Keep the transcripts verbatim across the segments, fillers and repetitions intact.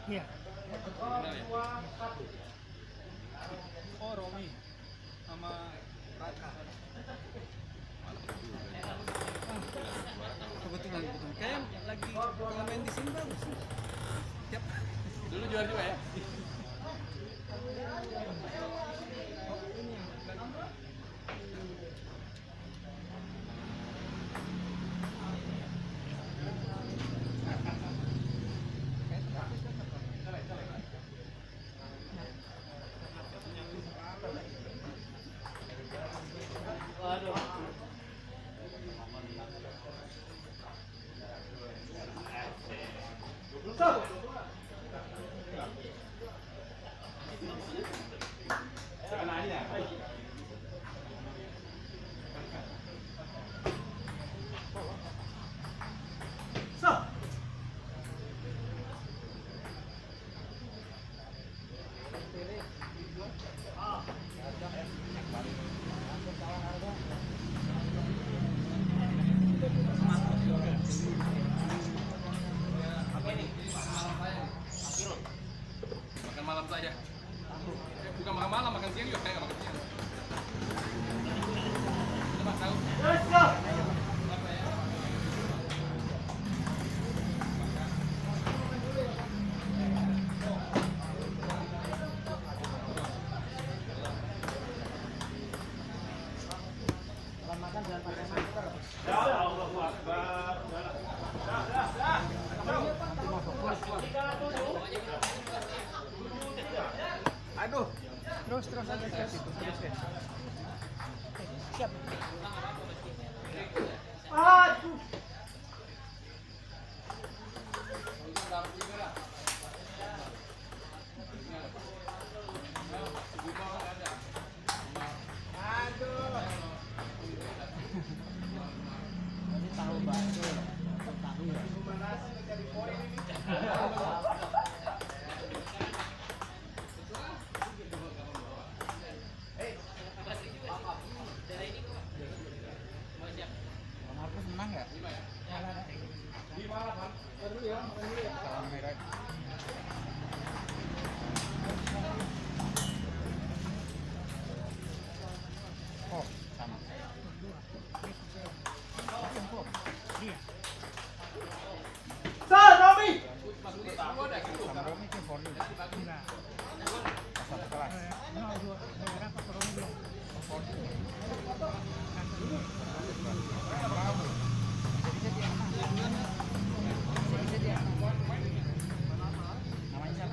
Iya. Oh, Romi sama Raka. Kebetulan kebetulan. Kayak lagi kalau main di sini bagus. Tiap Dulu juara juga ya. Makan malam saja. Bukan makan malam, makan siang juga kayak makan siang. Coba tahu. Apa ya? aduh. Terus terus aja terus itu terus ya. Siap. Aduh. Tadi tahu bakso. Tahu ya. Markus menang ya? Salam merah. Oh, sama. Sir, Romi. Sama Romi ke Forli. Satu kelas. Namanya siapa?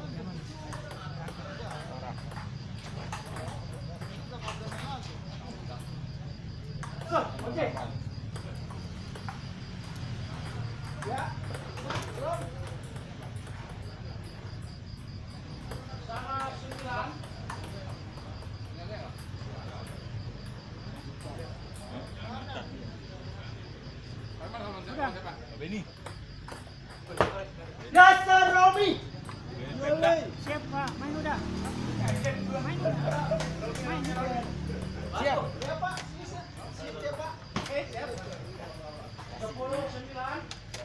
Orang. Sir, oke. Ya. Sama sembilan. Beni. Dasar Romi. Siap Pak, main udah. Main udah. Main udah. Siap. Ya Pak, siap ya Pak. Eh, siap. Sepuluh sembilan.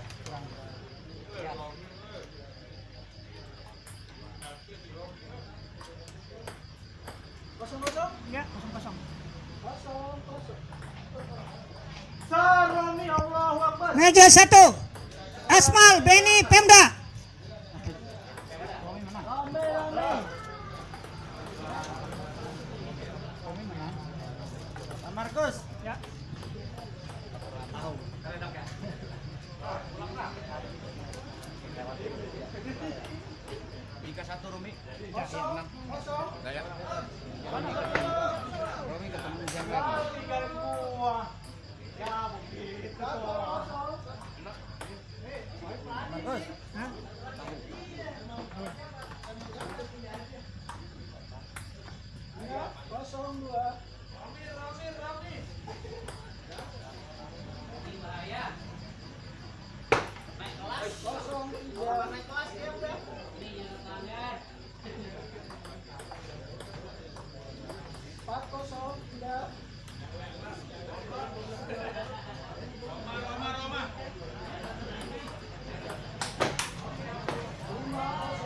Kosong kosong. Ya, kosong kosong. Kosong kosong. Sir Romi, Allahu Akbar. Meja satu. Asmal, Beni, Pemda. Romi menang. Rame rame. Romi menang. Pak Markus. Ya. Tahu. Ika satu Rumi. Kosong kosong. Daya. Romi ketemu jam lagi. Tiga buah. Ya begitu. Bagus. Hah? Ya, kosong dua. Rami Rami Rami. Kosong tiga. Naik kelas ya udah. Empat kosong tidak. Lima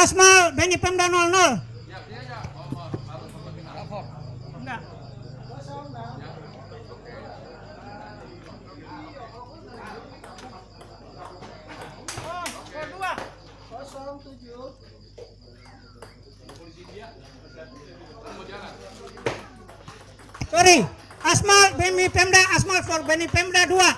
Asmal Benny Pemda nol nol. Ya, dia ya. Oh, oh, baru baru final. Enggak. kosong enam. Ya. Oke. Oh, skor dua. kosong tujuh. Polisi dia. Mau jalan. Sorry. Asmal Benny Pemda, Asmal for Benny Pemda dua.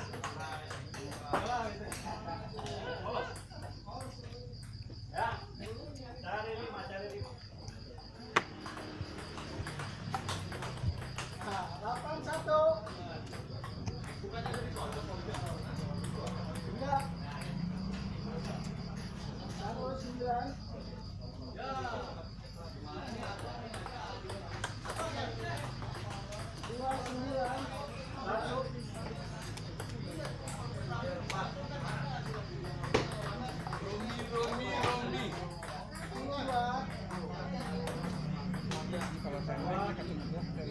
delapan satu. Enggak. satu sembilan. dua sembilan. satu. Romi, Romi, Romi. dua. Kalau saya main saya kasih dua dari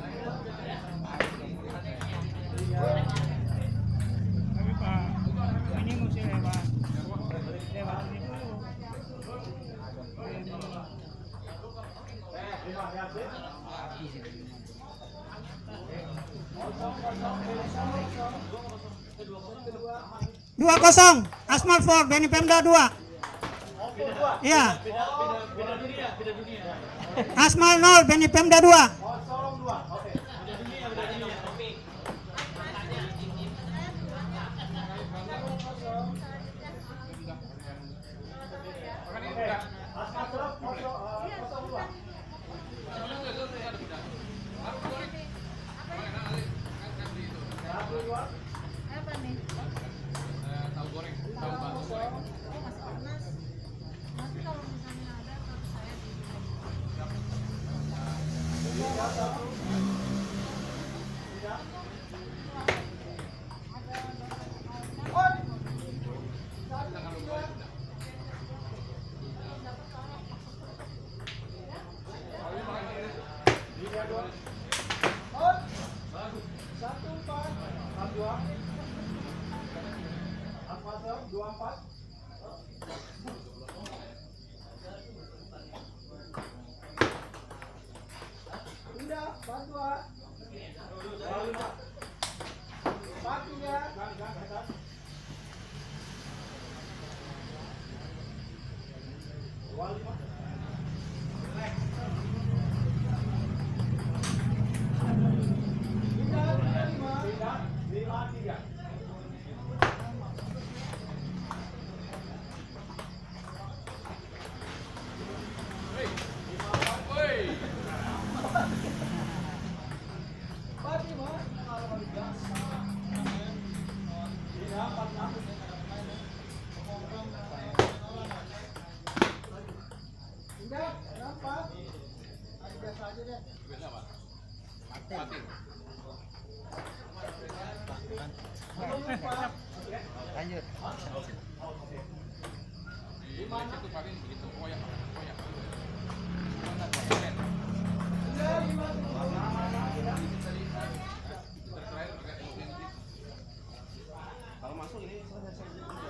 tapi Pak, ini mesti lewat. Lewat ini dulu. Dua kosong. Asmal for Benny Pemda dua. Iya. Asmal nol Benny Pemda dua. kosong dua. Oke. Makan ini udah. Asal kosong kosong dua. Aku goreng. Mana nanti kan kasih itu. satu dua. Apa nih? Eh, tahu goreng, tahu bakso goreng. Oh, masih panas. Nanti kalau misalnya ada, kalau saya di Satu empat. Dua. Apa dua empat. Pindah, empat dua. Empat tiga. Dua lima. Pindah, pindah lima. Pindah, lima tiga. Woi. Empat lima. Pindah, empat enam. Pindah, enam empat. Biasa aja deh. Biasa apa? Mati. Lanjut. Di Malaysia tuh paling begitu, koyak, koyak. Mana koyak? Terakhir pakai emosi. Kalau masuk ini selesai juga.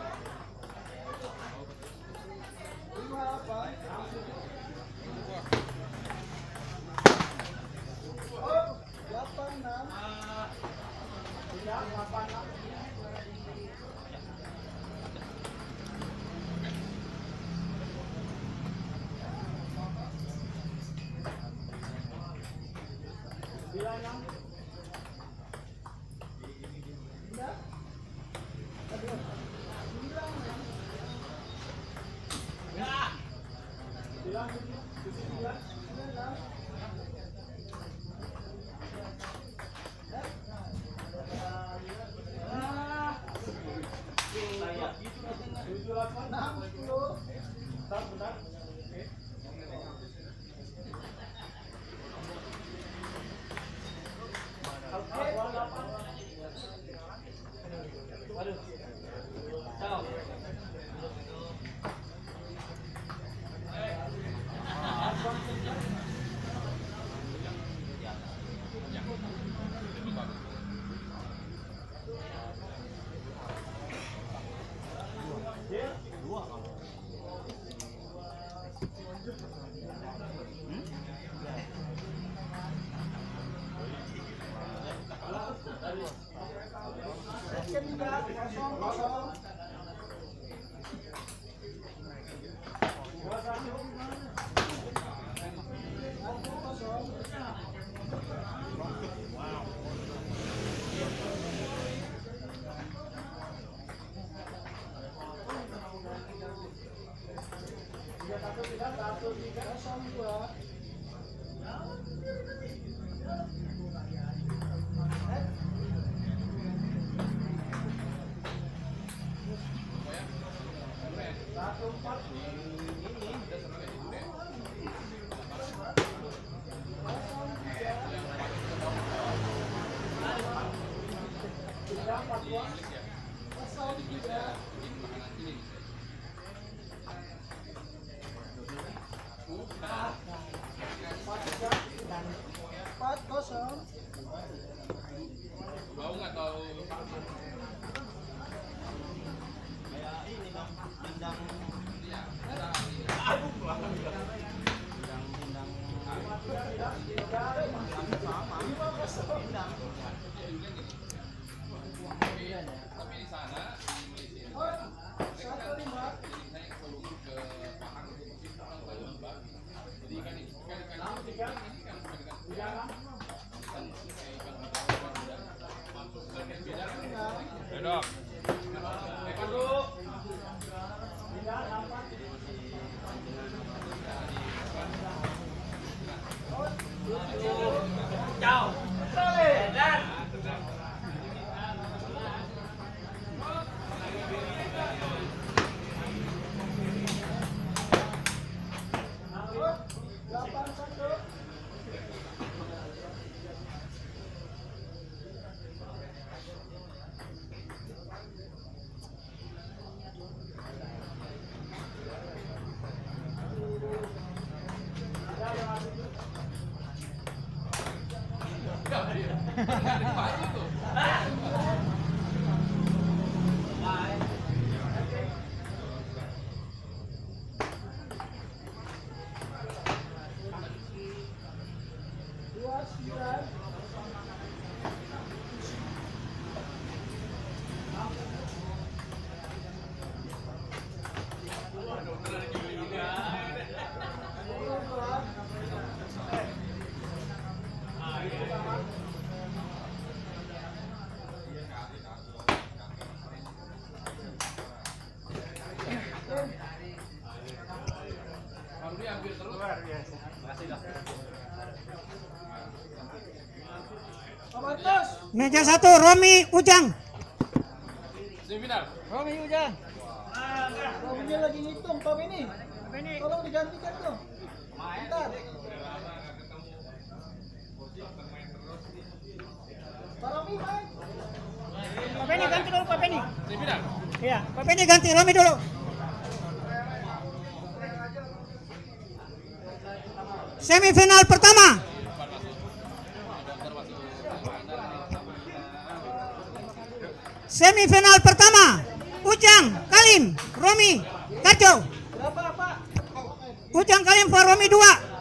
Lima apa? Oh, delapan enam. Pindah, delapan enam. Ketiga, kosong, kosong. Dua satu. Satu kosong. Tiga satu tiga satu tiga kosong dua. Satu empat. Tiga empat dua. Kosong tiga. Empat kosong. Bau nggak tahu? Tapi di sana Satu lima. saya solusi ke Pahang itu masih orang Taiwan bagi. Jadi ikan ikan ikan Enam tiga. ikan ikan ikan Tiga enam. ikan kayak ikan ikan masuk ke beda kan? Beda. Ikan dulu. Tiga enam empat. Ciao. Dan. Delapan satu. Dua sembilan. Baru diambil terus. Komandos. Meja satu, Romi Ujang. Semifinal. Romi Ujang. Rominya lagi ngitung, Pak Beni. Tolong digantikan dong. Bentar. Pak Romi main. Pak Beni ganti dulu Pak Beni. Semifinal. Iya. Pak Beni ganti Romi dulu. Semifinal pertama. Semifinal pertama. Ujang, Kalim, Romi, Kacau. Berapa, Pak? Ujang, Kalim, for Romi dua.